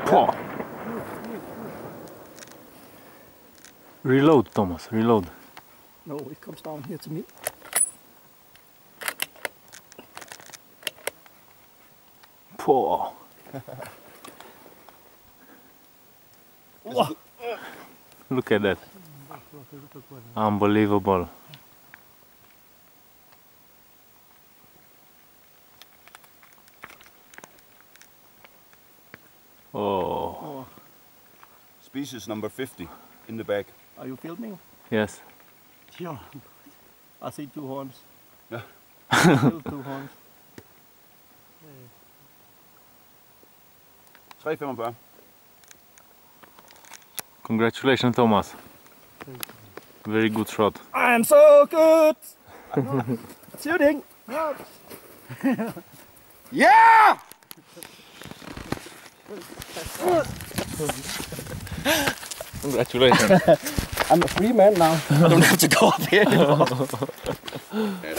Pow. Reload, Thomas, reload. No, it comes down here to me. Pow. Look at that. Unbelievable. Oh. Species number 50 in the bag. Are you filming? Yes. Yeah. I see 2 horns. Yeah. Still 2 horns. 3,45. Congratulations, Thomas. Very good shot. I'm so good! Shooting! Yeah! Congratulations. I'm a free man now. I don't have to go up here anymore.